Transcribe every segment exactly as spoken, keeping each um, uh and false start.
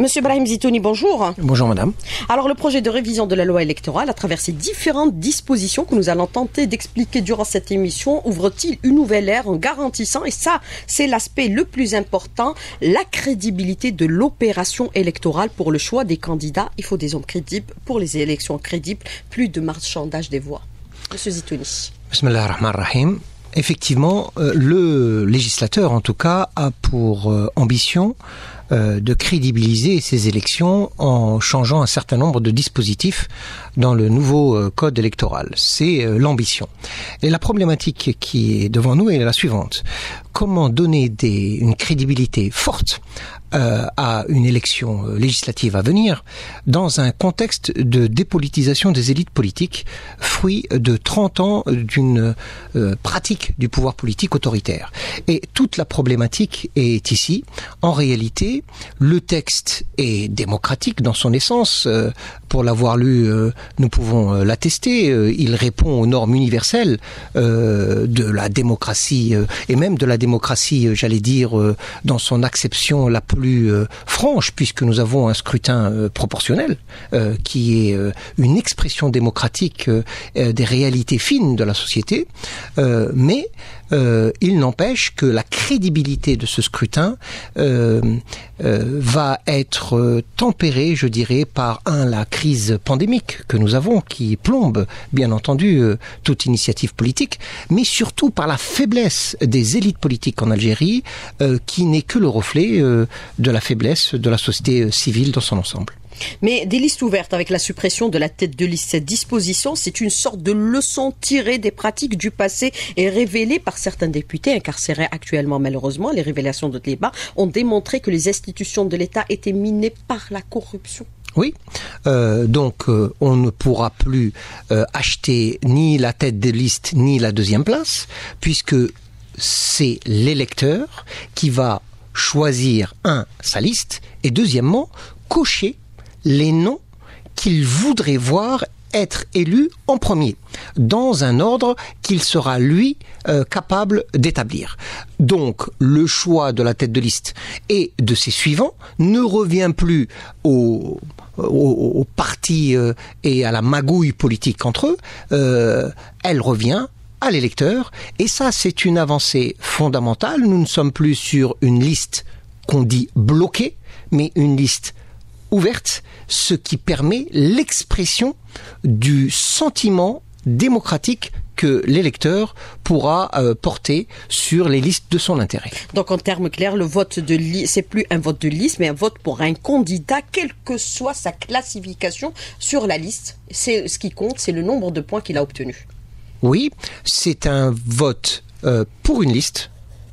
Monsieur Brahim Zitouni, bonjour. Bonjour madame. Alors le projet de révision de la loi électorale, à travers ces différentes dispositions que nous allons tenter d'expliquer durant cette émission, ouvre-t-il une nouvelle ère en garantissant, et ça c'est l'aspect le plus important, la crédibilité de l'opération électorale pour le choix des candidats. Il faut des hommes crédibles pour les élections crédibles, plus de marchandage des voix. Monsieur Zitouni. Bismillah ar-Rahman ar-Rahim. Effectivement, euh, le législateur, en tout cas, a pour euh, ambition euh, de crédibiliser ces élections en changeant un certain nombre de dispositifs dans le nouveau euh, code électoral. C'est euh, l'ambition. Et la problématique qui est devant nous est la suivante. Comment donner des, une crédibilité forte euh, à une élection législative à venir dans un contexte de dépolitisation des élites politiques, fruit de trente ans d'une euh, pratique du pouvoir politique autoritaire. Et toute la problématique est ici. En réalité, le texte est démocratique dans son essence. Euh, pour l'avoir lu, euh, nous pouvons euh, l'attester. Euh, il répond aux normes universelles euh, de la démocratie euh, et même de la démocratie, euh, j'allais dire, euh, dans son acception la plus euh, franche, puisque nous avons un scrutin euh, proportionnel euh, qui est euh, une expression démocratique euh, euh, des réalités fines de la société. Euh, mais Euh, il n'empêche que la crédibilité de ce scrutin euh, euh, va être euh, tempérée, je dirais, par un, la crise pandémique que nous avons, qui plombe, bien entendu, euh, toute initiative politique, mais surtout par la faiblesse des élites politiques en Algérie, euh, qui n'est que le reflet euh, de la faiblesse de la société civile dans son ensemble. Mais des listes ouvertes avec la suppression de la tête de liste, cette disposition, c'est une sorte de leçon tirée des pratiques du passé et révélée par certains députés incarcérés actuellement malheureusement. Les révélations de débat ont démontré que les institutions de l'État étaient minées par la corruption. Oui, euh, donc euh, on ne pourra plus euh, acheter ni la tête de liste ni la deuxième place, puisque c'est l'électeur qui va choisir, un, sa liste, et deuxièmement, cocher les noms qu'il voudrait voir être élus en premier, dans un ordre qu'il sera, lui, euh, capable d'établir. Donc, le choix de la tête de liste et de ses suivants ne revient plus au, au, au parti euh, et à la magouille politique entre eux, euh, elle revient à l'électeur, et ça, c'est une avancée fondamentale. Nous ne sommes plus sur une liste qu'on dit bloquée, mais une liste ouverte, ce qui permet l'expression du sentiment démocratique que l'électeur pourra euh, porter sur les listes de son intérêt. Donc en termes clairs, le vote de liste, c'est plus un vote de liste, mais un vote pour un candidat, quelle que soit sa classification sur la liste. C'est ce qui compte, c'est le nombre de points qu'il a obtenu. Oui, c'est un vote euh, pour une liste,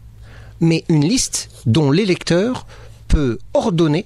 mais une liste dont l'électeur peut ordonner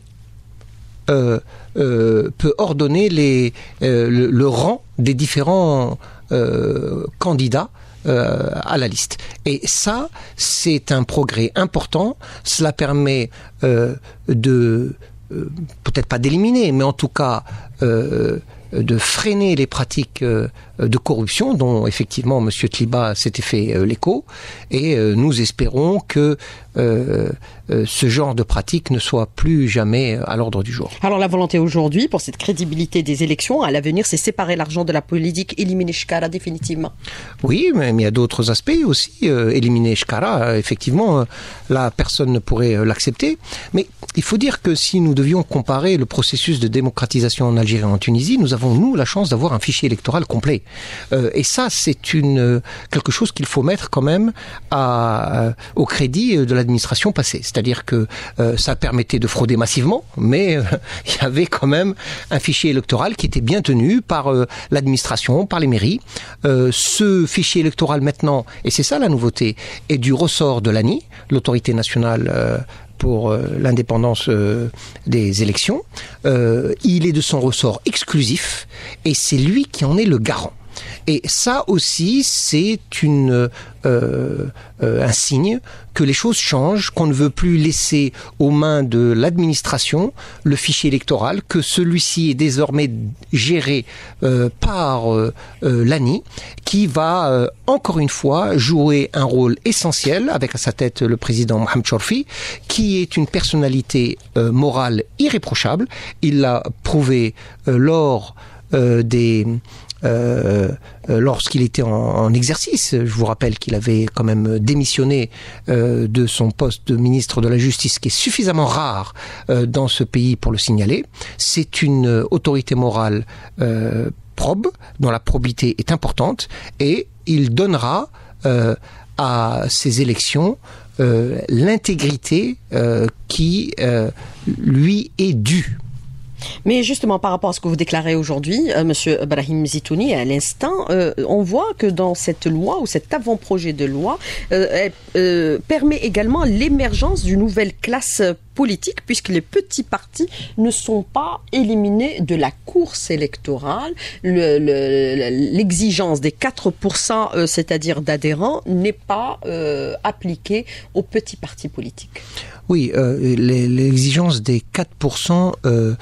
Euh, euh, peut ordonner les, euh, le, le rang des différents euh, candidats euh, à la liste. Et ça, c'est un progrès important. Cela permet euh, de, euh, peut-être pas d'éliminer, mais en tout cas euh, de freiner les pratiques euh, de corruption dont effectivement M. Tliba s'était fait euh, l'écho, et euh, nous espérons que euh, euh, ce genre de pratique ne soit plus jamais à l'ordre du jour. Alors la volonté aujourd'hui pour cette crédibilité des élections à l'avenir, c'est séparer l'argent de la politique, éliminer Shkara définitivement. Oui, mais, mais il y a d'autres aspects aussi. Euh, éliminer Shkara, euh, effectivement, euh, là personne ne pourrait euh, l'accepter. Mais il faut dire que si nous devions comparer le processus de démocratisation en Algérie et en Tunisie, nous avons nous la chance d'avoir un fichier électoral complet. Euh, et ça, c'est une euh, quelque chose qu'il faut mettre quand même à, euh, au crédit de l'administration passée. C'est-à-dire que euh, ça permettait de frauder massivement, mais euh, il y avait quand même un fichier électoral qui était bien tenu par euh, l'administration, par les mairies. Euh, ce fichier électoral maintenant, et c'est ça la nouveauté, est du ressort de l'A N I, l'autorité nationale euh, pour euh, l'indépendance euh, des élections. Euh, il est de son ressort exclusif et c'est lui qui en est le garant. Et ça aussi, c'est une, euh, euh, un signe que les choses changent, qu'on ne veut plus laisser aux mains de l'administration le fichier électoral, que celui-ci est désormais géré euh, par euh, euh, l'A N I, qui va euh, encore une fois jouer un rôle essentiel, avec à sa tête le président Mohamed Chorfi, qui est une personnalité euh, morale irréprochable. Il l'a prouvé euh, lors euh, des... Euh, euh, lorsqu'il était en, en exercice. Je vous rappelle qu'il avait quand même démissionné euh, de son poste de ministre de la Justice, qui est suffisamment rare euh, dans ce pays pour le signaler. C'est une autorité morale euh, probe, dont la probité est importante, et il donnera euh, à ces élections euh, l'intégrité euh, qui euh, lui est due. Mais justement, par rapport à ce que vous déclarez aujourd'hui, euh, Monsieur Brahim Zitouni, à l'instant, euh, on voit que dans cette loi, ou cet avant-projet de loi, euh, elle, euh, permet également l'émergence d'une nouvelle classe politique, puisque les petits partis ne sont pas éliminés de la course électorale. Le, le, l'exigence des quatre pour cent, euh, c'est-à-dire d'adhérents, n'est pas euh, appliquée aux petits partis politiques. Oui, euh, l'exigence des quatre pour cent euh,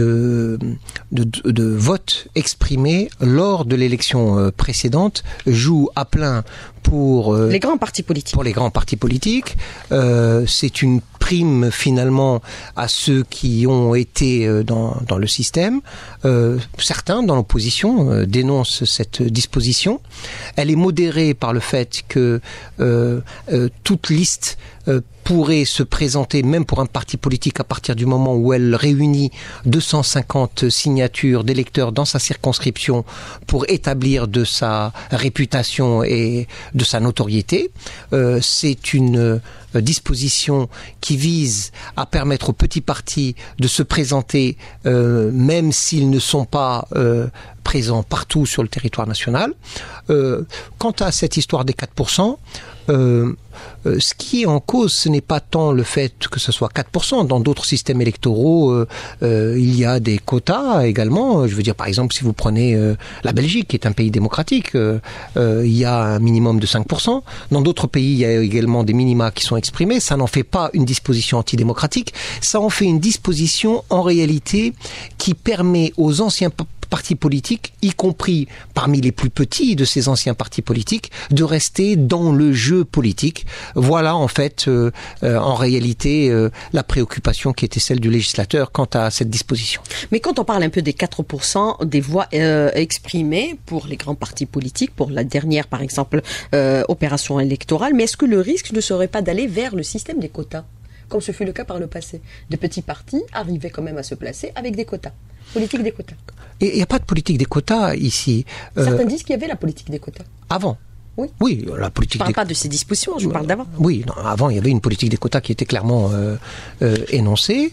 de, de, de vote exprimé lors de l'élection euh, précédente joue à plein pour euh, les grands partis politiques. Pour les grands partis politiques, euh, c'est une prime finalement à ceux qui ont été euh, dans dans le système. Euh, certains dans l'opposition euh, dénoncent cette disposition. Elle est modérée par le fait que euh, euh, toute liste euh, pourrait se présenter même pour un parti politique à partir du moment où elle réunit deux cent cinquante signatures d'électeurs dans sa circonscription pour établir de sa réputation et de sa notoriété. Euh, c'est une euh, disposition qui vise à permettre aux petits partis de se présenter euh, même s'ils ne sont pas euh, présents partout sur le territoire national. Euh, quant à cette histoire des quatre pour cent, euh, Euh, ce qui est en cause, ce n'est pas tant le fait que ce soit quatre pour cent. Dans d'autres systèmes électoraux, euh, euh, il y a des quotas également. Je veux dire, par exemple, si vous prenez euh, la Belgique, qui est un pays démocratique, euh, euh, il y a un minimum de cinq pour cent. Dans d'autres pays, il y a également des minima qui sont exprimés. Ça n'en fait pas une disposition antidémocratique. Ça en fait une disposition, en réalité, qui permet aux anciens partis politiques, y compris parmi les plus petits de ces anciens partis politiques, de rester dans le jeu politique. Voilà en fait, euh, euh, en réalité, euh, la préoccupation qui était celle du législateur quant à cette disposition. Mais quand on parle un peu des quatre pour cent des voix euh, exprimées pour les grands partis politiques, pour la dernière par exemple euh, opération électorale, mais est-ce que le risque ne serait pas d'aller vers le système des quotas, comme ce fut le cas par le passé? De petits partis arrivaient quand même à se placer avec des quotas. Politique des quotas. Et il n'y a pas de politique des quotas ici. Certains euh, disent qu'il y avait la politique des quotas. Avant. Oui. Oui, la politique. Je ne parle des... pas de ces dispositions, je vous parle d'avant. Oui, non, avant il y avait une politique des quotas qui était clairement euh, euh, énoncée.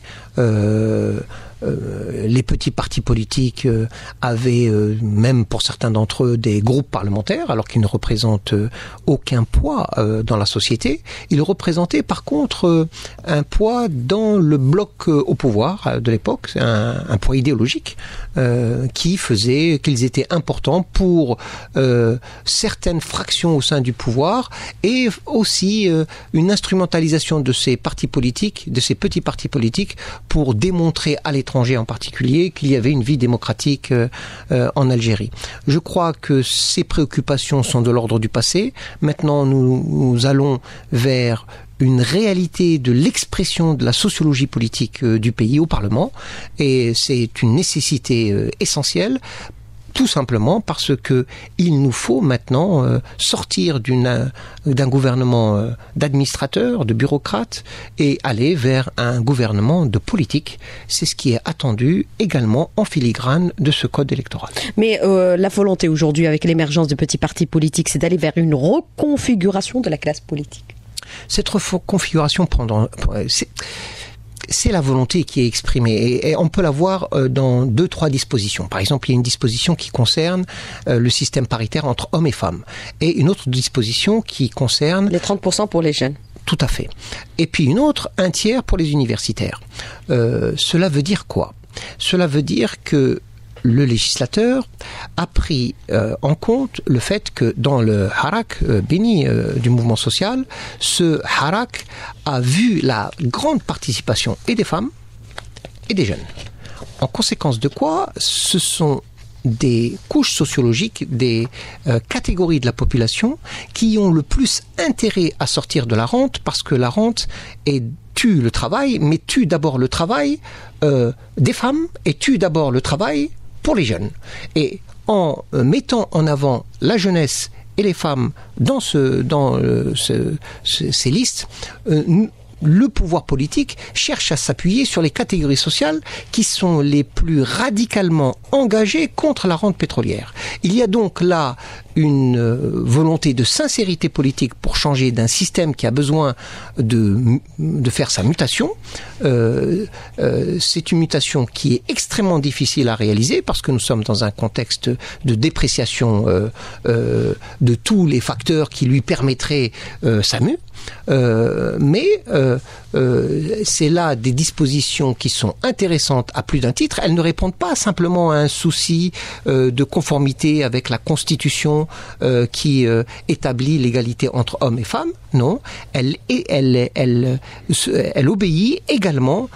Euh, euh, les petits partis politiques euh, avaient, euh, même pour certains d'entre eux, des groupes parlementaires, alors qu'ils ne représentent euh, aucun poids euh, dans la société. Ils représentaient par contre euh, un poids dans le bloc euh, au pouvoir euh, de l'époque, un, un poids idéologique euh, qui faisait qu'ils étaient importants pour euh, certaines fractions au sein du pouvoir, et aussi euh, une instrumentalisation de ces partis politiques, de ces petits partis politiques, pour démontrer à l'étranger en particulier qu'il y avait une vie démocratique euh, euh, en Algérie. Je crois que ces préoccupations sont de l'ordre du passé. Maintenant, nous, nous allons vers une réalité de l'expression de la sociologie politique euh, du pays au Parlement, et c'est une nécessité euh, essentielle. Tout simplement parce que il nous faut maintenant euh, sortir d'une, d'un gouvernement euh, d'administrateurs, de bureaucrates, et aller vers un gouvernement de politique. C'est ce qui est attendu également en filigrane de ce code électoral. Mais euh, la volonté aujourd'hui, avec l'émergence de petits partis politiques, c'est d'aller vers une reconfiguration de la classe politique. Cette reconfiguration pendant... C'est... C'est la volonté qui est exprimée, et, et on peut la voir euh, dans deux, trois dispositions. Par exemple, il y a une disposition qui concerne euh, le système paritaire entre hommes et femmes, et une autre disposition qui concerne... les trente pour cent pour les jeunes. Tout à fait. Et puis une autre, un tiers pour les universitaires. Euh, cela veut dire quoi? Cela veut dire que le législateur a pris euh, en compte le fait que dans le harak euh, béni euh, du mouvement social, ce harak a vu la grande participation et des femmes et des jeunes. En conséquence de quoi, ce sont des couches sociologiques, des euh, catégories de la population qui ont le plus intérêt à sortir de la rente, parce que la rente est, tue le travail, mais tue d'abord le travail euh, des femmes et tue d'abord le travail pour les jeunes. Et en euh, mettant en avant la jeunesse et les femmes dans, ce, dans euh, ce, ce, ces listes, euh, le pouvoir politique cherche à s'appuyer sur les catégories sociales qui sont les plus radicalement engagées contre la rente pétrolière. Il y a donc là une volonté de sincérité politique pour changer d'un système qui a besoin de, de faire sa mutation. Euh, euh, c'est une mutation qui est extrêmement difficile à réaliser parce que nous sommes dans un contexte de dépréciation euh, euh, de tous les facteurs qui lui permettraient euh, sa mue. Euh, mais euh, euh, c'est là des dispositions qui sont intéressantes à plus d'un titre. Elles ne répondent pas simplement à un souci euh, de conformité avec la Constitution euh, qui euh, établit l'égalité entre hommes et femmes. Non, elle, elle, elle, elle, elle obéit également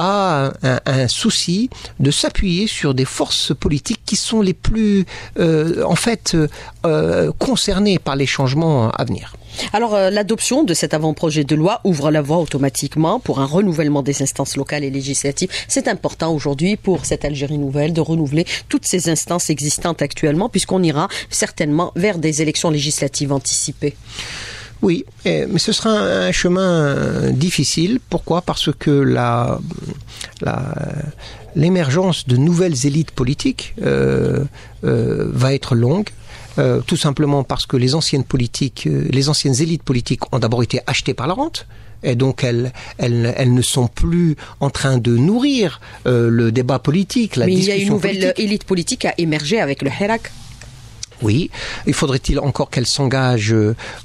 à un, un souci de s'appuyer sur des forces politiques qui sont les plus, euh, en fait, euh, concernées par les changements à venir. Alors, euh, l'adoption de cet avant-projet de loi ouvre la voie automatiquement pour un renouvellement des instances locales et législatives. C'est important aujourd'hui pour cette Algérie nouvelle de renouveler toutes ces instances existantes actuellement, puisqu'on ira certainement vers des élections législatives anticipées. Oui, mais ce sera un chemin difficile. Pourquoi ? Parce que la, la, l'émergence de nouvelles élites politiques euh, euh, va être longue. Euh, tout simplement parce que les anciennes politiques, euh, les anciennes élites politiques ont d'abord été achetées par la rente. Et donc elles, elles, elles ne sont plus en train de nourrir euh, le débat politique, la Mais discussion politique. Mais il y a une nouvelle politique. élite politique à émerger avec le Hirak. Oui, il faudrait-il encore qu'elle s'engage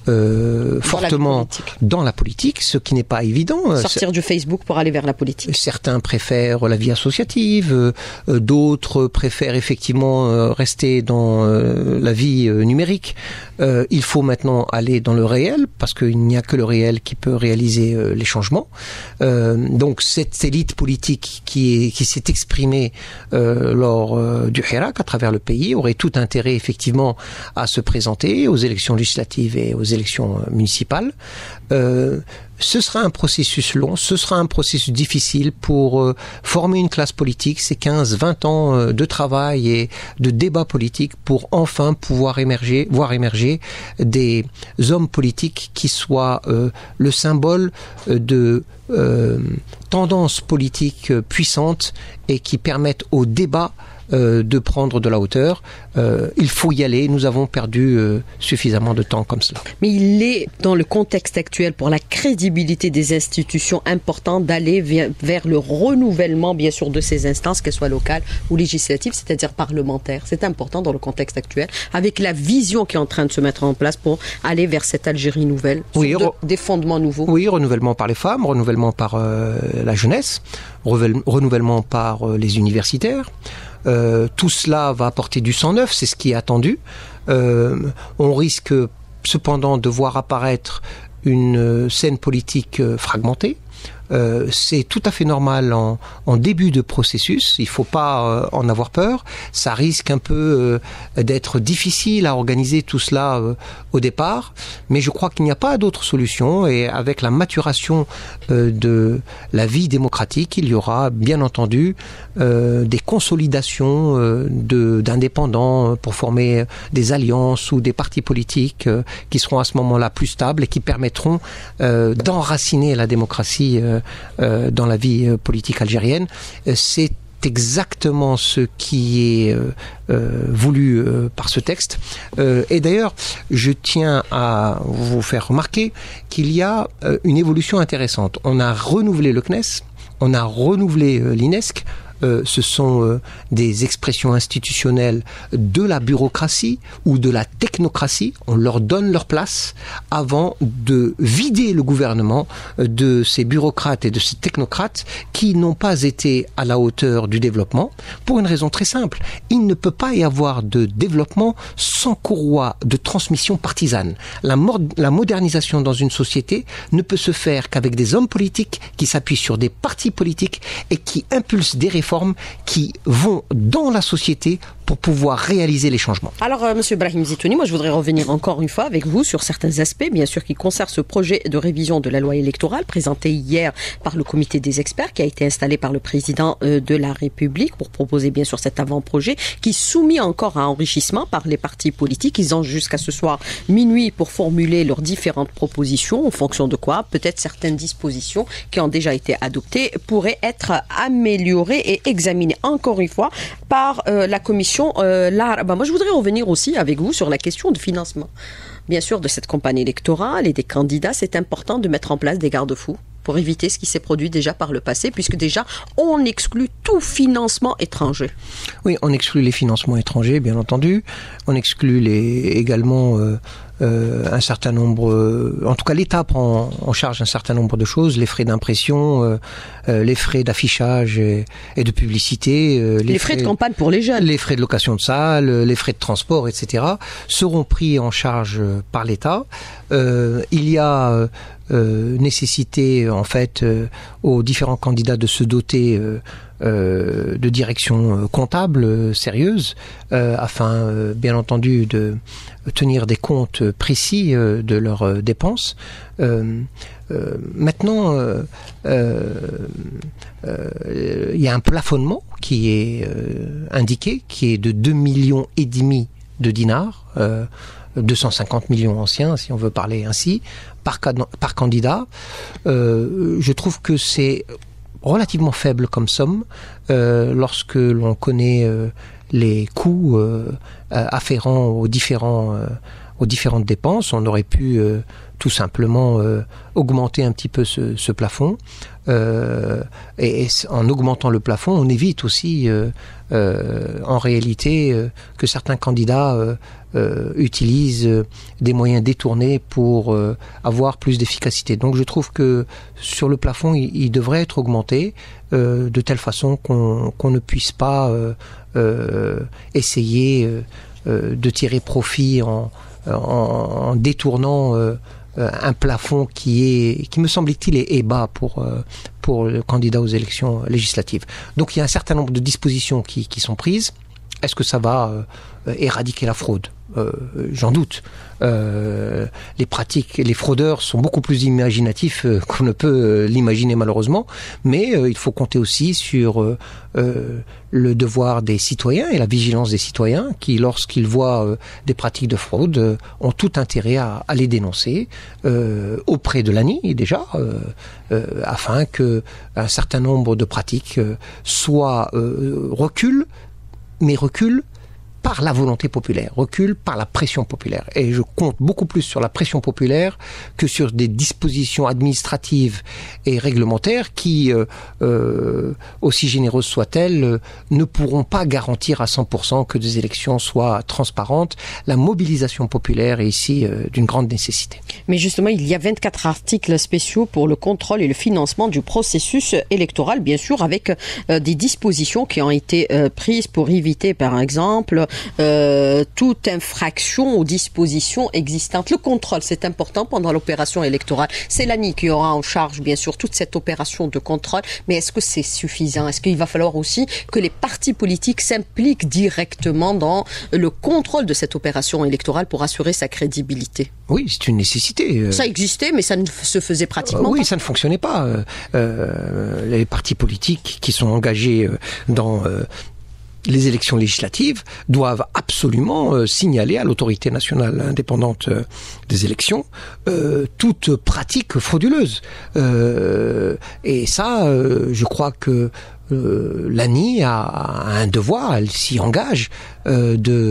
euh, fortement la dans la politique, ce qui n'est pas évident. Sortir du Facebook pour aller vers la politique. Certains préfèrent la vie associative, euh, d'autres préfèrent effectivement euh, rester dans euh, la vie euh, numérique. Euh, il faut maintenant aller dans le réel, parce qu'il n'y a que le réel qui peut réaliser euh, les changements. Euh, donc cette élite politique qui, est, qui s'est exprimée euh, lors euh, du Hirak à travers le pays aurait tout intérêt effectivement à se présenter aux élections législatives et aux élections municipales. Euh, ce sera un processus long, ce sera un processus difficile pour euh, former une classe politique, c'est quinze vingt ans euh, de travail et de débat politique pour enfin pouvoir émerger, voir émerger des hommes politiques qui soient euh, le symbole de euh, tendances politiques puissantes et qui permettent au débat Euh, de prendre de la hauteur. Euh, il faut y aller. Nous avons perdu euh, suffisamment de temps comme cela. Mais il est, dans le contexte actuel, pour la crédibilité des institutions, important d'aller vers, vers le renouvellement, bien sûr, de ces instances, qu'elles soient locales ou législatives, c'est-à-dire parlementaires. C'est important dans le contexte actuel, avec la vision qui est en train de se mettre en place pour aller vers cette Algérie nouvelle, oui, sur de, des fondements nouveaux. Oui, renouvellement par les femmes, renouvellement par euh, la jeunesse, renouvellement par euh, les universitaires. Euh, tout cela va apporter du sang neuf, c'est ce qui est attendu. Euh, on risque cependant de voir apparaître une scène politique fragmentée. Euh, c'est tout à fait normal en, en début de processus, il ne faut pas euh, en avoir peur, ça risque un peu euh, d'être difficile à organiser tout cela euh, au départ, mais je crois qu'il n'y a pas d'autre solution et avec la maturation euh, de la vie démocratique, il y aura bien entendu euh, des consolidations euh, de, d'indépendants pour former des alliances ou des partis politiques euh, qui seront à ce moment-là plus stables et qui permettront euh, d'enraciner la démocratie euh, Euh, dans la vie euh, politique algérienne. Euh, c'est exactement ce qui est euh, euh, voulu euh, par ce texte. Euh, et d'ailleurs, je tiens à vous faire remarquer qu'il y a euh, une évolution intéressante. On a renouvelé le C N E S, on a renouvelé euh, l'I N E S C. euh, ce sont euh, des expressions institutionnelles de la bureaucratie ou de la technocratie. On leur donne leur place avant de vider le gouvernement de ces bureaucrates et de ces technocrates qui n'ont pas été à la hauteur du développement, pour une raison très simple. Il ne peut pas y avoir de développement sans courroie de transmission partisane. La, la modernisation dans une société ne peut se faire qu'avec des hommes politiques qui s'appuient sur des partis politiques et qui impulsent des réformes qui vont dans la société pour pouvoir réaliser les changements. Alors, euh, Monsieur Brahim Zitouni, moi je voudrais revenir encore une fois avec vous sur certains aspects, bien sûr, qui concernent ce projet de révision de la loi électorale présenté hier par le comité des experts qui a été installé par le président euh, de la République pour proposer bien sûr cet avant-projet qui est soumis encore à enrichissement par les partis politiques. Ils ont jusqu'à ce soir minuit pour formuler leurs différentes propositions en fonction de quoi peut-être certaines dispositions qui ont déjà été adoptées pourraient être améliorées et examinées encore une fois par euh, la commission Euh, là, bah moi je voudrais revenir aussi avec vous sur la question de financement. Bien sûr, de cette campagne électorale et des candidats, c'est important de mettre en place des garde-fous pour éviter ce qui s'est produit déjà par le passé, puisque déjà, on exclut tout financement étranger. Oui, on exclut les financements étrangers, bien entendu. On exclut les, également euh, euh, un certain nombre... Euh, en tout cas, l'État prend en charge un certain nombre de choses, les frais d'impression, euh, euh, les frais d'affichage et, et de publicité. Euh, les, les frais, frais de campagne pour les jeunes. Les frais de location de salle, les frais de transport, et cetera seront pris en charge par l'État. Euh, il y a... Euh, nécessité en fait euh, aux différents candidats de se doter euh, euh, de directions euh, comptables euh, sérieuses euh, afin euh, bien entendu de tenir des comptes précis euh, de leurs euh, dépenses. Euh, euh, maintenant, euh, euh, euh, il y a un plafonnement qui est euh, indiqué, qui est de deux millions et demi de dinars. Euh, deux cent cinquante millions anciens, si on veut parler ainsi, par, par candidat. Euh, je trouve que c'est relativement faible comme somme euh, lorsque l'on connaît euh, les coûts euh, afférents aux, différents, euh, aux différentes dépenses. On aurait pu euh, tout simplement euh, augmenter un petit peu ce, ce plafond. Euh, et, et en augmentant le plafond, on évite aussi euh, euh, en réalité euh, que certains candidats euh, euh, utilisent euh, des moyens détournés pour euh, avoir plus d'efficacité. Donc je trouve que sur le plafond, il, il devrait être augmenté euh, de telle façon qu'on, qu'on ne puisse pas euh, euh, essayer euh, euh, de tirer profit en, en, en détournant euh, un plafond qui est, qui me semble-t-il, est, est bas pour, pour le candidat aux élections législatives. Donc il y a un certain nombre de dispositions qui, qui sont prises. Est-ce que ça va euh, éradiquer la fraude ? euh, J'en doute. Euh, les pratiques, les fraudeurs sont beaucoup plus imaginatifs euh, qu'on ne peut euh, l'imaginer malheureusement, mais euh, il faut compter aussi sur euh, euh, le devoir des citoyens et la vigilance des citoyens qui, lorsqu'ils voient euh, des pratiques de fraude, euh, ont tout intérêt à, à les dénoncer euh, auprès de l'A N I déjà, euh, euh, afin que un certain nombre de pratiques euh, soient euh, reculent, mais recule par la volonté populaire, recule par la pression populaire. Et je compte beaucoup plus sur la pression populaire que sur des dispositions administratives et réglementaires qui, euh, euh, aussi généreuses soient-elles, euh, ne pourront pas garantir à cent pour cent que des élections soient transparentes. La mobilisation populaire est ici euh, d'une grande nécessité. Mais justement, il y a vingt-quatre articles spéciaux pour le contrôle et le financement du processus électoral, bien sûr, avec euh, des dispositions qui ont été euh, prises pour éviter, par exemple, Euh, toute infraction aux dispositions existantes. Le contrôle, c'est important pendant l'opération électorale. C'est l'A N I qui aura en charge, bien sûr, toute cette opération de contrôle. Mais est-ce que c'est suffisant ? Est-ce qu'il va falloir aussi que les partis politiques s'impliquent directement dans le contrôle de cette opération électorale pour assurer sa crédibilité ? Oui, c'est une nécessité. Ça existait, mais ça ne se faisait pratiquement euh, oui, pas. Oui, ça ne fonctionnait pas. Euh, les partis politiques qui sont engagés dans... Euh, les élections législatives doivent absolument euh, signaler à l'autorité nationale indépendante euh, des élections euh, toute pratique frauduleuse. Euh, et ça, euh, je crois que euh, l'A N I a, a un devoir, elle s'y engage, euh, de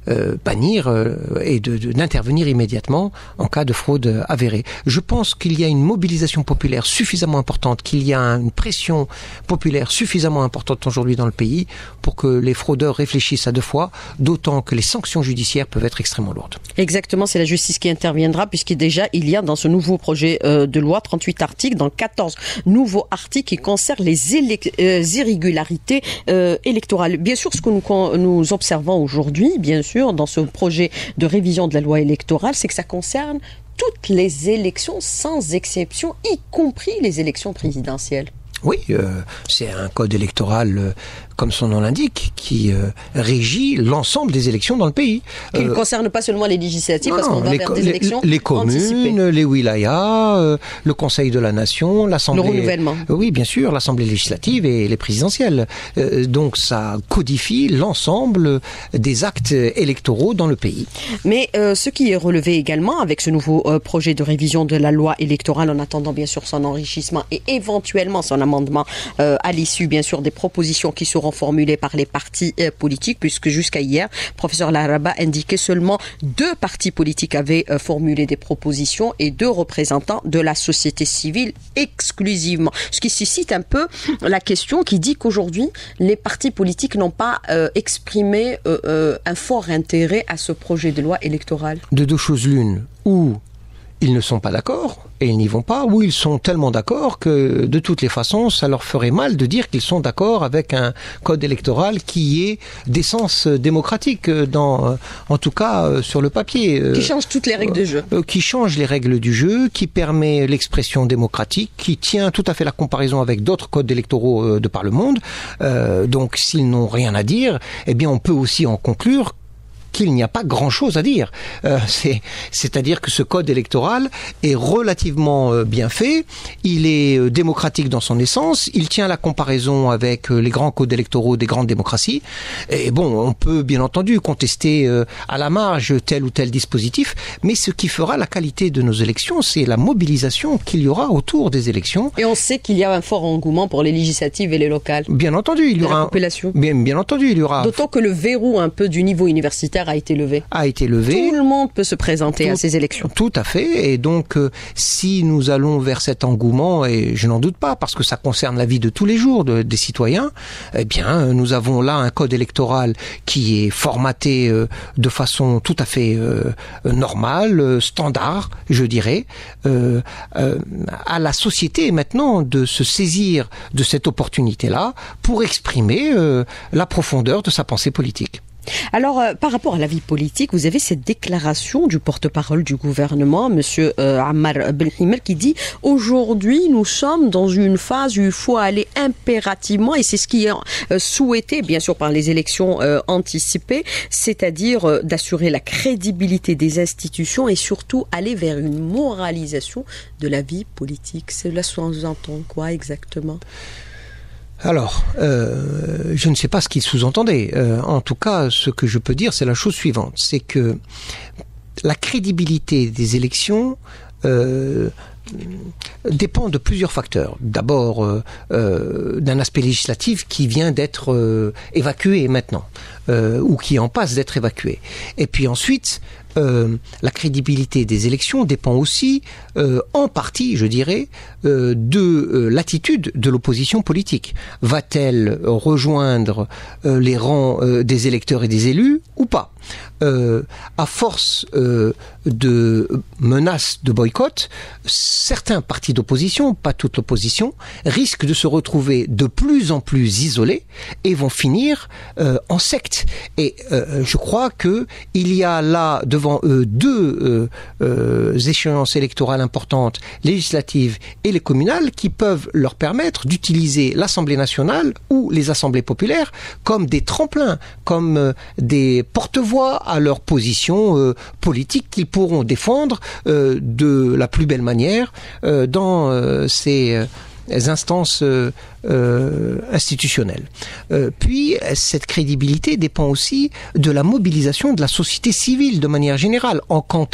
euh, bannir euh, et de, de, d'intervenir immédiatement en cas de fraude avérée. Je pense qu'il y a une mobilisation populaire suffisamment importante, qu'il y a une pression populaire suffisamment importante aujourd'hui dans le pays pour que les fraudeurs réfléchissent à deux fois, d'autant que les sanctions judiciaires peuvent être extrêmement lourdes. Exactement, c'est la justice qui interviendra, puisque déjà il y a dans ce nouveau projet euh, de loi trente-huit articles, dans quatorze nouveaux articles qui concernent les élec- euh, irrégularités euh, électorales. Bien sûr, ce que nous, nous observons aujourd'hui, bien sûr, dans ce projet de révision de la loi électorale, c'est que ça concerne toutes les élections sans exception, y compris les élections présidentielles. Oui, euh, c'est un code électoral, euh, comme son nom l'indique, qui euh, régit l'ensemble des élections dans le pays. Qui ne euh, concerne pas seulement les législatives, non, parce qu'on va les, vers des les, élections les communes, anticipées. Les wilayas, euh, le Conseil de la Nation, l'Assemblée... Le renouvellement. Euh, oui, bien sûr, l'Assemblée législative et les présidentielles. Euh, donc ça codifie l'ensemble des actes électoraux dans le pays. Mais euh, ce qui est relevé également avec ce nouveau euh, projet de révision de la loi électorale, en attendant bien sûr son enrichissement et éventuellement son amendement euh, à l'issue bien sûr des propositions qui seront formulées par les partis euh, politiques, puisque jusqu'à hier, professeur Laraba indiquait seulement deux partis politiques avaient euh, formulé des propositions et deux représentants de la société civile exclusivement. Ce qui suscite un peu la question qui dit qu'aujourd'hui, les partis politiques n'ont pas euh, exprimé euh, euh, un fort intérêt à ce projet de loi électoral. De deux choses l'une, ou ils ne sont pas d'accord et ils n'y vont pas, ou ils sont tellement d'accord que de toutes les façons ça leur ferait mal de dire qu'ils sont d'accord avec un code électoral qui est d'essence démocratique, dans, en tout cas sur le papier. Qui change toutes les règles de jeu. Qui change les règles du jeu, qui permet l'expression démocratique, qui tient tout à fait la comparaison avec d'autres codes électoraux de par le monde. Euh, donc s'ils n'ont rien à dire, eh bien on peut aussi en conclure qu'il n'y a pas grand-chose à dire. Euh, c'est, c'est-à-dire que ce code électoral est relativement euh, bien fait, il est euh, démocratique dans son essence, il tient la comparaison avec euh, les grands codes électoraux des grandes démocraties, et bon, on peut bien entendu contester euh, à la marge tel ou tel dispositif, mais ce qui fera la qualité de nos élections, c'est la mobilisation qu'il y aura autour des élections. Et on sait qu'il y a un fort engouement pour les législatives et les locales. Bien entendu, il y aura... La population. Bien, bien entendu, il y aura... D'autant que le verrou un peu du niveau universitaire a été levé. A été levé. Tout le monde peut se présenter tout, à ces élections. Tout à fait. Et donc, euh, si nous allons vers cet engouement, et je n'en doute pas, parce que ça concerne la vie de tous les jours de, des citoyens, eh bien, nous avons là un code électoral qui est formaté euh, de façon tout à fait euh, normale, euh, standard, je dirais. Euh, euh, à la société maintenant de se saisir de cette opportunité-là pour exprimer euh, la profondeur de sa pensée politique. Alors, euh, par rapport à la vie politique, vous avez cette déclaration du porte-parole du gouvernement, Monsieur euh, Ammar Benhimer, qui dit « Aujourd'hui, nous sommes dans une phase où il faut aller impérativement, et c'est ce qui est euh, souhaité, bien sûr, par les élections euh, anticipées, c'est-à-dire euh, d'assurer la crédibilité des institutions et surtout aller vers une moralisation de la vie politique. » Cela sous-entend quoi exactement ? Alors, euh, je ne sais pas ce qu'il sous-entendait. Euh, en tout cas, ce que je peux dire, c'est la chose suivante. C'est que la crédibilité des élections euh, dépend de plusieurs facteurs. D'abord, euh, euh, d'un aspect législatif qui vient d'être euh, évacué maintenant, euh, ou qui en passe d'être évacué. Et puis ensuite, Euh, la crédibilité des élections dépend aussi, euh, en partie, je dirais, euh, de euh, l'attitude de l'opposition politique. Va-t-elle rejoindre euh, les rangs euh, des électeurs et des élus ou pas ? Euh, à force euh, de menaces de boycott, certains partis d'opposition, pas toute l'opposition, risquent de se retrouver de plus en plus isolés et vont finir euh, en secte. Et euh, je crois que il y a là devant eux deux euh, euh, échéances électorales importantes, législatives et les communales, qui peuvent leur permettre d'utiliser l'Assemblée nationale ou les assemblées populaires comme des tremplins, comme euh, des porte-voix à leur position euh, politique qu'ils pourront défendre euh, de la plus belle manière euh, dans euh, ces euh, instances euh, euh, institutionnelles. Euh, puis, cette crédibilité dépend aussi de la mobilisation de la société civile de manière générale, en contexte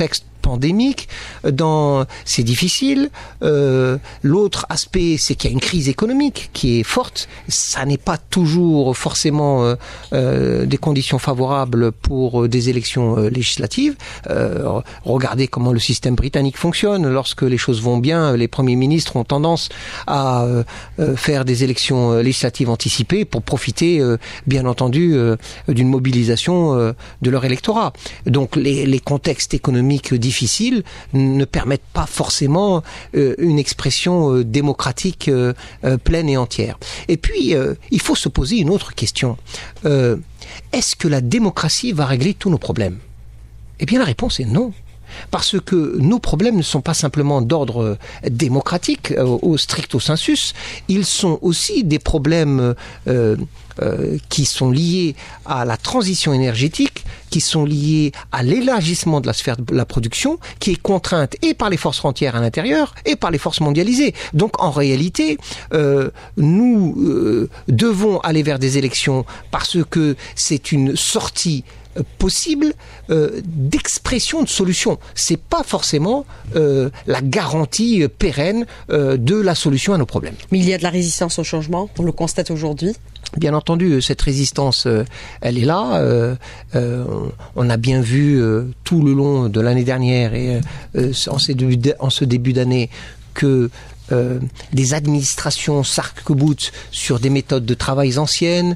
pandémique. Dans, c'est difficile. Euh, l'autre aspect, c'est qu'il y a une crise économique qui est forte. Ça n'est pas toujours forcément euh, euh, des conditions favorables pour des élections euh, législatives. Euh, regardez comment le système britannique fonctionne. Lorsque les choses vont bien, les premiers ministres ont tendance à euh, faire des élections législatives anticipées pour profiter, euh, bien entendu, euh, d'une mobilisation euh, de leur électorat. Donc les, les contextes économiques difficiles ne permettent pas forcément euh, une expression euh, démocratique euh, euh, pleine et entière. Et puis, euh, il faut se poser une autre question. Euh, est-ce que la démocratie va régler tous nos problèmes ? Eh bien, la réponse est non. Parce que nos problèmes ne sont pas simplement d'ordre démocratique euh, au stricto sensus, ils sont aussi des problèmes euh, euh, qui sont liés à la transition énergétique, qui sont liés à l'élargissement de la sphère de la production, qui est contrainte et par les forces rentières à l'intérieur et par les forces mondialisées. Donc en réalité, euh, nous euh, devons aller vers des élections parce que c'est une sortie possible euh, d'expression de solutions. C'est pas forcément euh, la garantie pérenne euh, de la solution à nos problèmes. Mais il y a de la résistance au changement, on le constate aujourd'hui. Bien entendu, cette résistance, euh, elle est là. Euh, euh, on a bien vu euh, tout le long de l'année dernière et euh, en, ces débuts d- en ce début d'année que Euh, des administrations s'arc-boutent sur des méthodes de travail anciennes,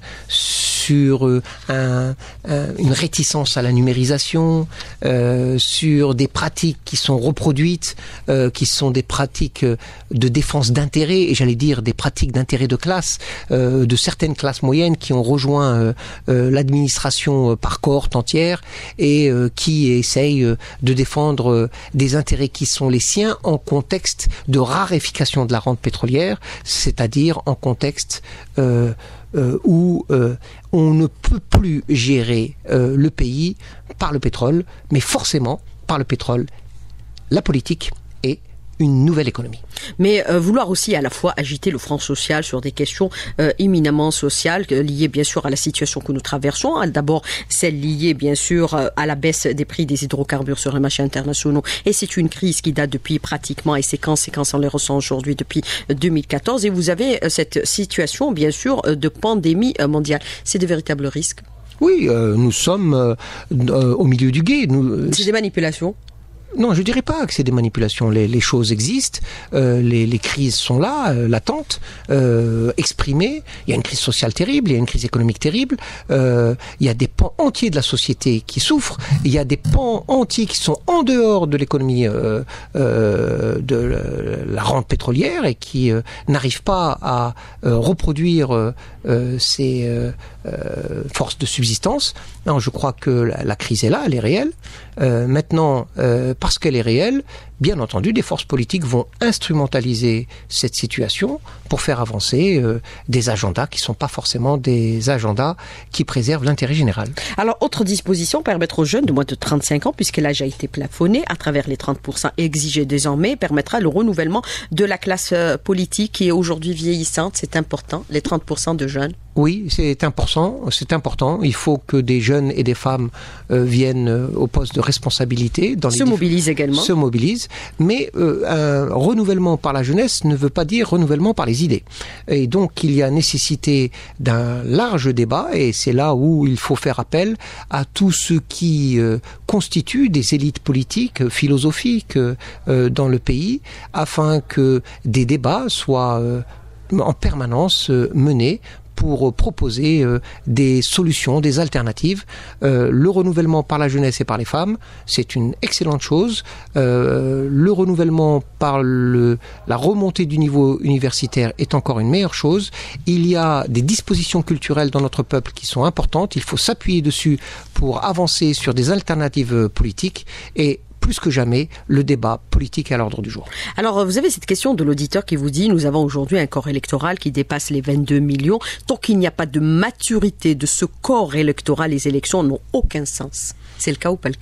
sur euh, un, un, une réticence à la numérisation, euh, sur des pratiques qui sont reproduites, euh, qui sont des pratiques de défense d'intérêt, et j'allais dire des pratiques d'intérêt de classe, euh, de certaines classes moyennes qui ont rejoint euh, euh, l'administration par cohorte entière et euh, qui essayent euh, de défendre euh, des intérêts qui sont les siens en contexte de raréfication de la rente pétrolière, c'est-à-dire en contexte euh, euh, où euh, on ne peut plus gérer euh, le pays par le pétrole, mais forcément par le pétrole, la politique et une nouvelle économie. Mais euh, vouloir aussi à la fois agiter le front social sur des questions euh, éminemment sociales, euh, liées bien sûr à la situation que nous traversons. D'abord, celle liée bien sûr euh, à la baisse des prix des hydrocarbures sur les marchés internationaux. Et c'est une crise qui date depuis pratiquement, et ces conséquences, on les ressent aujourd'hui depuis deux mille quatorze. Et vous avez euh, cette situation bien sûr euh, de pandémie euh, mondiale. C'est de véritables risques. Oui, euh, nous sommes euh, euh, au milieu du gué. Nous, c'est des manipulations. Non, je dirais pas que c'est des manipulations. Les, les choses existent, euh, les, les crises sont là, euh, latentes, euh, exprimées. Il y a une crise sociale terrible, il y a une crise économique terrible. Euh, il y a des pans entiers de la société qui souffrent. Il y a des pans entiers qui sont en dehors de l'économie euh, euh, de la rente pétrolière et qui euh, n'arrivent pas à euh, reproduire euh, ces euh, euh, forces de subsistance. Non, je crois que la, la crise est là, elle est réelle. Euh, maintenant, euh, parce qu'elle est réelle, bien entendu, des forces politiques vont instrumentaliser cette situation pour faire avancer euh, des agendas qui ne sont pas forcément des agendas qui préservent l'intérêt général. Alors, autre disposition, permettre aux jeunes de moins de trente-cinq ans, puisque l'âge a été plafonné à travers les trente pour cent exigés désormais, permettra le renouvellement de la classe politique qui est aujourd'hui vieillissante. C'est important, les trente pour cent de jeunes. Oui, c'est important, c'est important. Il faut que des jeunes et des femmes euh, viennent euh, au poste de responsabilité. Dans se les mobilisent également. Se mobilisent. Mais euh, un renouvellement par la jeunesse ne veut pas dire renouvellement par les idées. Et donc, il y a nécessité d'un large débat, et c'est là où il faut faire appel à tout ce qui euh, constitue des élites politiques, euh, philosophiques euh, dans le pays, afin que des débats soient euh, en permanence euh, menés pour proposer euh, des solutions, des alternatives. Euh, le renouvellement par la jeunesse et par les femmes, c'est une excellente chose. Euh, le renouvellement par le, la remontée du niveau universitaire est encore une meilleure chose. Il y a des dispositions culturelles dans notre peuple qui sont importantes. Il faut s'appuyer dessus pour avancer sur des alternatives politiques et plus que jamais, le débat politique est à l'ordre du jour. Alors, vous avez cette question de l'auditeur qui vous dit « Nous avons aujourd'hui un corps électoral qui dépasse les vingt-deux millions. Tant qu'il n'y a pas de maturité de ce corps électoral, les élections n'ont aucun sens. » C'est le cas ou pas le cas ?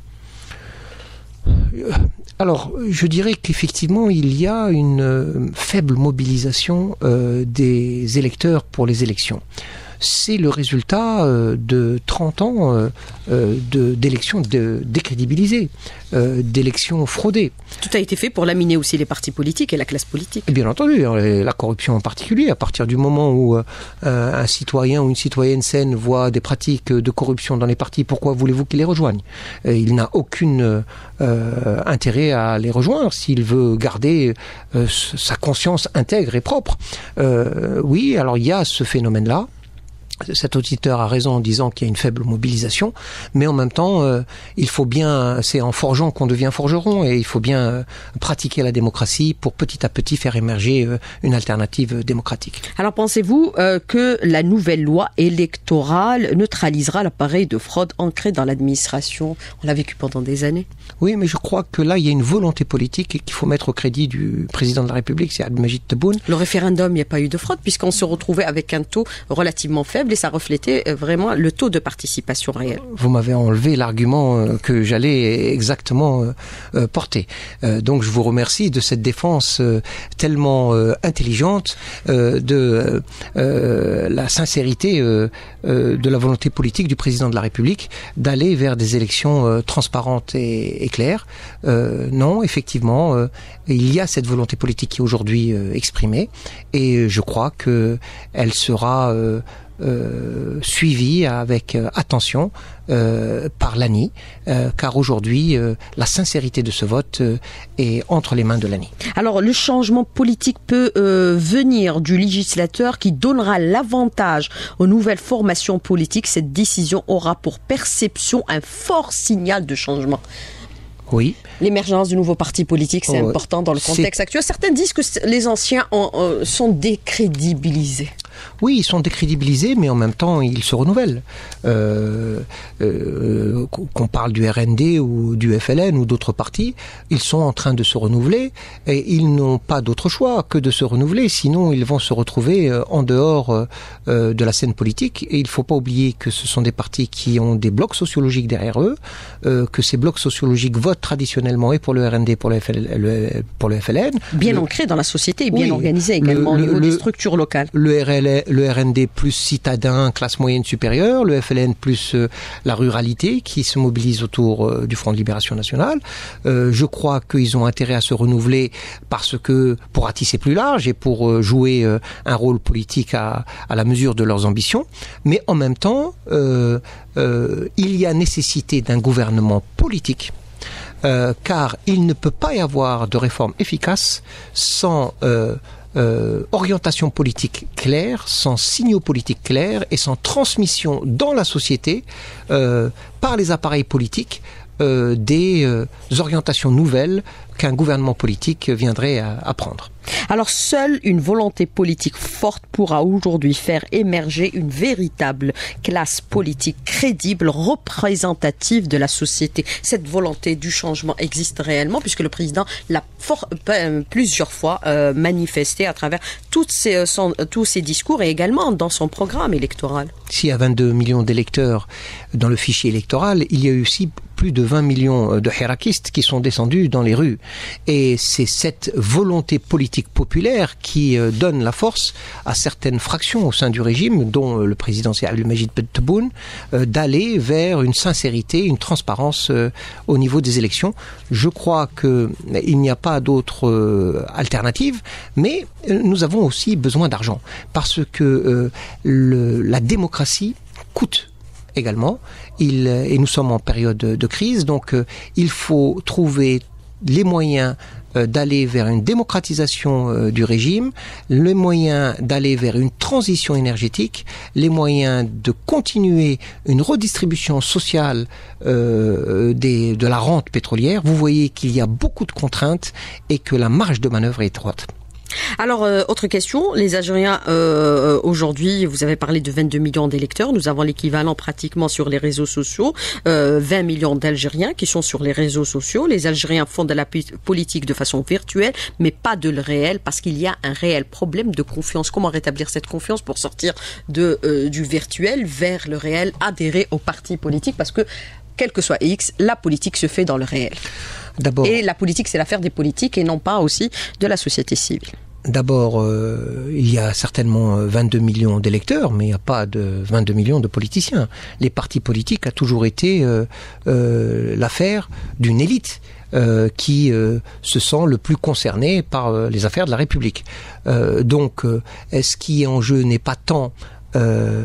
Alors, je dirais qu'effectivement, il y a une faible mobilisation euh, des électeurs pour les élections. c'est le résultat euh, de trente ans euh, euh, de, d'élections de, décrédibilisées, euh, d'élections fraudées. Tout a été fait pour laminer aussi les partis politiques et la classe politique. Et bien entendu, la corruption en particulier, à partir du moment où euh, un citoyen ou une citoyenne saine voit des pratiques de corruption dans les partis, pourquoi voulez-vous qu'il les rejoigne ? Il n'a aucun euh, intérêt à les rejoindre s'il veut garder euh, sa conscience intègre et propre. Euh, oui, alors il y a ce phénomène-là. Cet auditeur a raison en disant qu'il y a une faible mobilisation, mais en même temps, euh, il faut bien, c'est en forgeant qu'on devient forgeron, et il faut bien euh, pratiquer la démocratie pour petit à petit faire émerger euh, une alternative démocratique. Alors pensez-vous euh, que la nouvelle loi électorale neutralisera l'appareil de fraude ancré dans l'administration ? On l'a vécu pendant des années. Oui, mais je crois que là, il y a une volonté politique qu'il faut mettre au crédit du président de la République, c'est Abdelmajid Tebboune. Le référendum, il n'y a pas eu de fraude, puisqu'on se retrouvait avec un taux relativement faible, et ça reflétait vraiment le taux de participation réel. Vous m'avez enlevé l'argument que j'allais exactement euh, porter. Euh, donc je vous remercie de cette défense euh, tellement euh, intelligente euh, de euh, la sincérité euh, euh, de la volonté politique du président de la République d'aller vers des élections euh, transparentes et, et claires. Euh, non, effectivement, euh, il y a cette volonté politique qui est aujourd'hui euh, exprimée, et je crois que elle sera euh, Euh, suivi avec euh, attention euh, par l'A N I, euh, car aujourd'hui, euh, la sincérité de ce vote euh, est entre les mains de l'A N I. Alors, le changement politique peut euh, venir du législateur qui donnera l'avantage aux nouvelles formations politiques. Cette décision aura pour perception un fort signal de changement. Oui. L'émergence de nouveaux partis politiques, c'est oh, important dans le contexte c'est... actuel. Certains disent que les anciens ont, euh, sont décrédibilisés. Oui, ils sont décrédibilisés, mais en même temps, ils se renouvellent. Euh, euh, qu'on parle du R N D ou du F L N ou d'autres partis, ils sont en train de se renouveler et ils n'ont pas d'autre choix que de se renouveler, sinon ils vont se retrouver en dehors euh, de la scène politique. Et il ne faut pas oublier que ce sont des partis qui ont des blocs sociologiques derrière eux, euh, que ces blocs sociologiques votent traditionnellement et pour le R N D et pour le F L, le, pour le F L N. Bien le, ancré dans la société et bien oui, organisé également le, au niveau le, des structures locales. Le R L, le R N D plus citadin, classe moyenne supérieure, le F L N plus euh, la ruralité qui se mobilise autour euh, du Front de Libération Nationale. Euh, je crois qu'ils ont intérêt à se renouveler parce que pour ratisser plus large et pour euh, jouer euh, un rôle politique à, à la mesure de leurs ambitions. Mais en même temps, euh, euh, il y a nécessité d'un gouvernement politique. Euh, car il ne peut pas y avoir de réforme efficace sans euh, euh, orientation politique claire, sans signaux politiques clairs et sans transmission dans la société euh, par les appareils politiques euh, des euh, orientations nouvelles qu'un gouvernement politique viendrait à, à prendre. Alors, seule une volonté politique forte pourra aujourd'hui faire émerger une véritable classe politique crédible, représentative de la société. Cette volonté du changement existe réellement, puisque le président l'a fort, euh, plusieurs fois euh, manifesté à travers toutes ses, son, tous ses discours et également dans son programme électoral. S'il y a vingt-deux millions d'électeurs dans le fichier électoral, il y a aussi plus de vingt millions de hirakistes qui sont descendus dans les rues. Et c'est cette volonté politique populaire qui euh, donne la force à certaines fractions au sein du régime, dont euh, le président c'est Abdelmajid Tebboune, euh, d'aller vers une sincérité, une transparence euh, au niveau des élections. Je crois qu'il n'y a pas d'autre euh, alternative, mais euh, nous avons aussi besoin d'argent, parce que euh, le, la démocratie coûte également, il, et nous sommes en période de crise, donc euh, il faut trouver les moyens euh, d'aller vers une démocratisation euh, du régime, les moyens d'aller vers une transition énergétique, les moyens de continuer une redistribution sociale euh, des, de la rente pétrolière. Vous voyez qu'il y a beaucoup de contraintes et que la marge de manœuvre est étroite. Alors, euh, autre question, les Algériens, euh, aujourd'hui, vous avez parlé de vingt-deux millions d'électeurs, nous avons l'équivalent pratiquement sur les réseaux sociaux, euh, vingt millions d'Algériens qui sont sur les réseaux sociaux. Les Algériens font de la politique de façon virtuelle, mais pas de le réel, parce qu'il y a un réel problème de confiance. Comment rétablir cette confiance pour sortir de, euh, du virtuel vers le réel, adhérer aux partis politiques, parce que quel que soit X, la politique se fait dans le réel. D'abord, et la politique, c'est l'affaire des politiques et non pas aussi de la société civile. d'abord, euh, il y a certainement vingt-deux millions d'électeurs, mais il n'y a pas de vingt-deux millions de politiciens. Les partis politiques a toujours été euh, euh, l'affaire d'une élite euh, qui euh, se sent le plus concernée par euh, les affaires de la République. Euh, donc, euh, ce qui est en jeu n'est pas tant euh,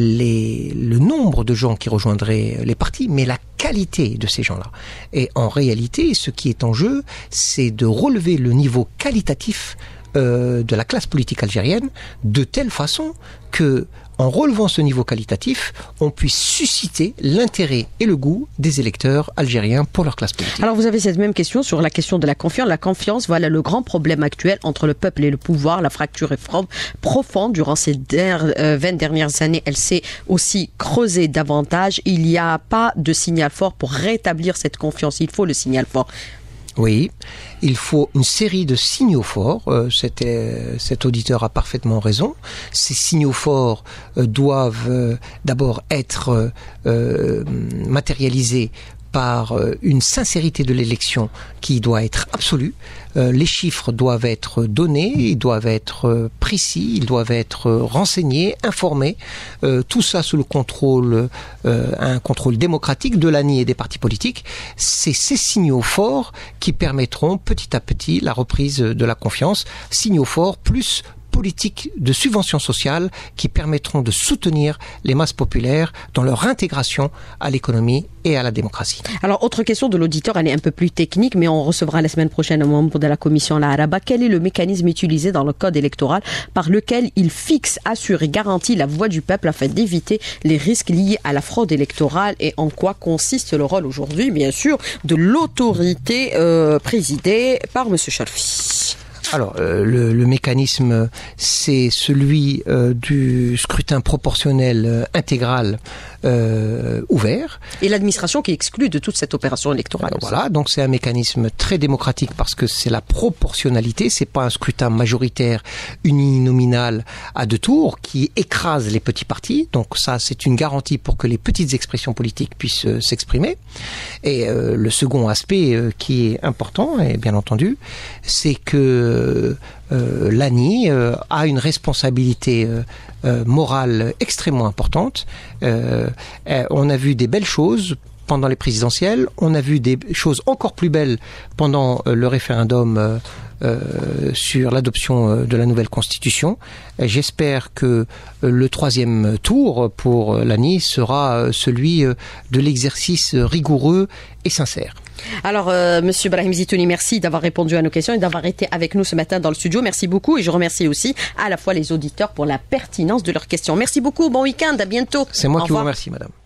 les, le nombre de gens qui rejoindraient les partis, mais la qualité de ces gens-là. Et en réalité, ce qui est en jeu, c'est de relever le niveau qualitatif euh, de la classe politique algérienne de telle façon que, en relevant ce niveau qualitatif, on puisse susciter l'intérêt et le goût des électeurs algériens pour leur classe politique. Alors vous avez cette même question sur la question de la confiance. La confiance, voilà le grand problème actuel entre le peuple et le pouvoir. La fracture est profonde. Durant ces vingt dernières années, elle s'est aussi creusée davantage. Il n'y a pas de signal fort pour rétablir cette confiance. Il faut le signal fort. Oui, il faut une série de signaux forts. Euh, c'était, cet auditeur a parfaitement raison. Ces signaux forts euh, doivent euh, d'abord être euh, matérialisés par une sincérité de l'élection qui doit être absolue. Euh, les chiffres doivent être donnés, ils doivent être précis, ils doivent être renseignés, informés. Euh, tout ça sous le contrôle, euh, un contrôle démocratique de l'A N I et des partis politiques. C'est ces signaux forts qui permettront petit à petit la reprise de la confiance. Signaux forts plus politiques de subvention sociale qui permettront de soutenir les masses populaires dans leur intégration à l'économie et à la démocratie. Alors, autre question de l'auditeur, elle est un peu plus technique, mais on recevra la semaine prochaine un membre de la commission La Araba. Quel est le mécanisme utilisé dans le code électoral par lequel il fixe, assure et garantit la voix du peuple afin d'éviter les risques liés à la fraude électorale, et en quoi consiste le rôle aujourd'hui, bien sûr, de l'autorité euh, présidée par M. Charfi? Alors, euh, le, le mécanisme, c'est celui euh, du scrutin proportionnel euh, intégral euh, ouvert. Et l'administration qui est exclue de toute cette opération électorale. Euh, voilà, donc c'est un mécanisme très démocratique parce que c'est la proportionnalité, c'est pas un scrutin majoritaire uninominal à deux tours qui écrase les petits partis. Donc ça, c'est une garantie pour que les petites expressions politiques puissent euh, s'exprimer. Et euh, le second aspect euh, qui est important, et bien entendu, c'est que Euh, euh, l'A N I euh, a une responsabilité euh, euh, morale extrêmement importante. Euh, euh, on a vu des belles choses pendant les présidentielles, on a vu des choses encore plus belles pendant euh, le référendum euh, euh, sur l'adoption euh, de la nouvelle constitution. Et j'espère que euh, le troisième tour pour l'A N I sera euh, celui euh, de l'exercice rigoureux et sincère. Alors, euh, Monsieur Brahim Zitouni, merci d'avoir répondu à nos questions et d'avoir été avec nous ce matin dans le studio. Merci beaucoup, et je remercie aussi à la fois les auditeurs pour la pertinence de leurs questions. Merci beaucoup, bon week-end, à bientôt. C'est moi Au qui revoir. vous remercie, madame.